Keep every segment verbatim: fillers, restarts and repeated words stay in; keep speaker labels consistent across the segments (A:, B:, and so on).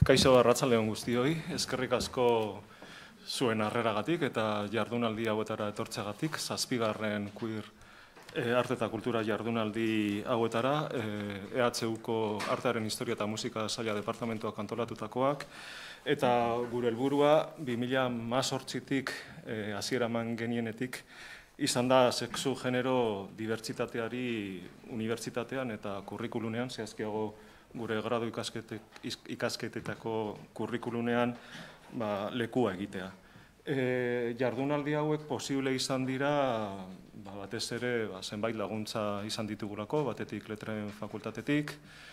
A: Kaixo arratsaldeon guztioi, eskerrik asko zuen harreragatik eta jardunaldi hauetara etortzeagatik, zazpigarren queer e, arte eta kultura jardunaldi hauetara, E H Uko artearen historia eta musika saila departamentuak antolatutakoak, eta gure helburua bi mila hemezortzitik e, hasiera eman genienetik izan da sexu genero dibertsitateari unibertsitatean eta kurrikulunean, zehazkiago gure gradu ikasketetako kurrikulunean ba, lekua egitea. E, jardunaldi hauek posible izan dira ba, batez ere ba, zenbait laguntza izan ditugulako, batetik Letren Fakultatetik,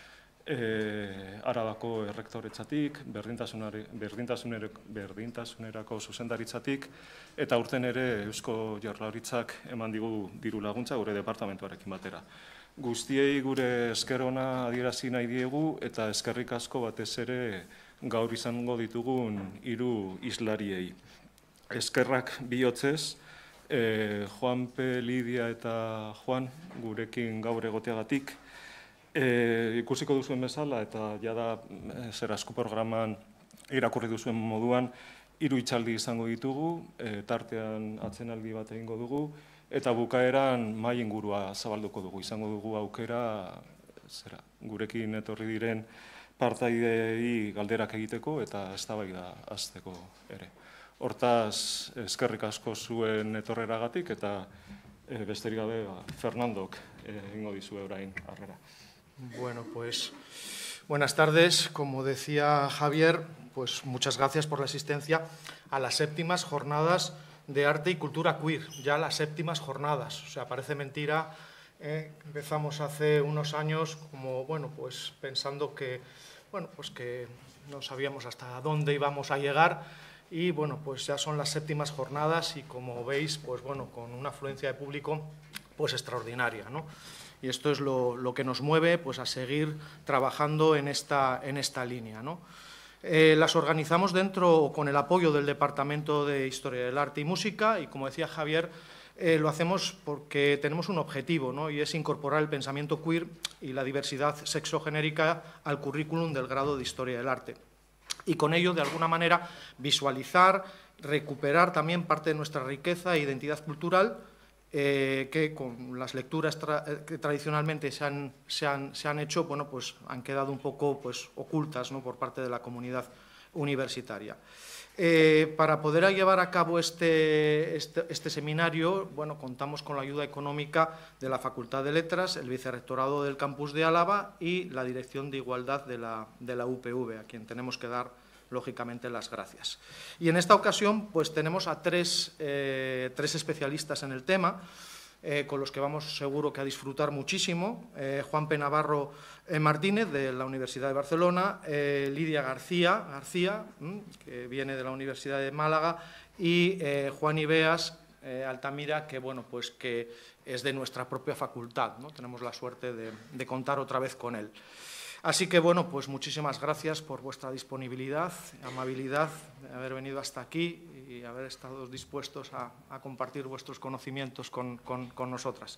A: e, Arabako Errektoretzatik, berdintasunerako, berdintasunerako zuzendaritzatik, eta urten ere Eusko Jaurlaritzak eman digu diru laguntza gure departamentuarekin batera. Guztiei gure esker ona adierazi nahi diegu eta eskerrik asko batez ere gaur izango ditugun hiru hizlariei. Eskerrak bihotzez, eh, Juanpe, Lidia eta Juan gurekin gaur egoteagatik. Eh, ikusiko duzuen bezala eta jada zer asko programan irakurri duzuen moduan hiru hitzaldi izango ditugu, eh, tartean atzenaldi bat egingo dugu, eta bukaeran mahai ingurua zabalduko dugu, izango dugu aukera zera, gurekin etorri diren partaidei galderak egiteko eta eztabaida hasteko ere. Hortaz, eskerrik asko zuen etorreragatik eta e, besterik gabe ba, Fernandok egingo dizue orain harrera.
B: Bueno, pues buenas tardes. Como decía Javier, pues muchas gracias por la asistencia a las séptimas jornadas de arte y cultura queer, ya las séptimas jornadas. O sea, parece mentira, eh, empezamos hace unos años como, bueno, pues pensando que, bueno, pues que no sabíamos hasta dónde íbamos a llegar y, bueno, pues ya son las séptimas jornadas y, como veis, pues bueno, con una afluencia de público pues extraordinaria, ¿no? Y esto es lo, lo que nos mueve pues a seguir trabajando en esta, en esta línea, ¿no? Eh, las organizamos dentro con el apoyo del Departamento de Historia del Arte y Música y, como decía Javier, eh, lo hacemos porque tenemos un objetivo, ¿no? Y es incorporar el pensamiento queer y la diversidad sexogenérica al currículum del grado de Historia del Arte. Y con ello, de alguna manera, visualizar, recuperar también parte de nuestra riqueza e identidad cultural, Eh, que con las lecturas tra que tradicionalmente se han, se han, se han hecho, bueno, pues han quedado un poco pues, ocultas, ¿no?, por parte de la comunidad universitaria. Eh, para poder llevar a cabo este, este, este seminario, bueno, contamos con la ayuda económica de la Facultad de Letras, el Vicerrectorado del Campus de Álava y la Dirección de Igualdad de la, de la U P V, a quien tenemos que dar lógicamente las gracias. Y en esta ocasión pues tenemos a tres, eh, tres especialistas en el tema, eh, con los que vamos seguro que a disfrutar muchísimo. Eh, Juanpe Navarro eh, Martínez, de la Universidad de Barcelona, eh, Lidia García, García mmm, que viene de la Universidad de Málaga, y eh, Juan Ibeas eh, Altamira, que, bueno, pues que es de nuestra propia facultad, ¿no? Tenemos la suerte de, de contar otra vez con él. Así que, bueno, pues muchísimas gracias por vuestra disponibilidad, amabilidad, de haber venido hasta aquí y haber estado dispuestos a, a compartir vuestros conocimientos con, con, con nosotras.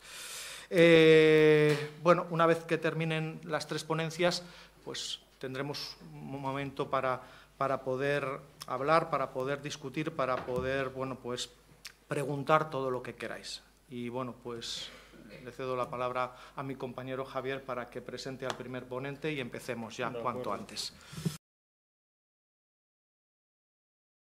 B: Eh, bueno, una vez que terminen las tres ponencias, pues tendremos un momento para, para poder hablar, para poder discutir, para poder, bueno, pues preguntar todo lo que queráis. Y, bueno, pues le cedo la palabra a mi compañero Javier para que presente al primer ponente y empecemos ya cuanto antes.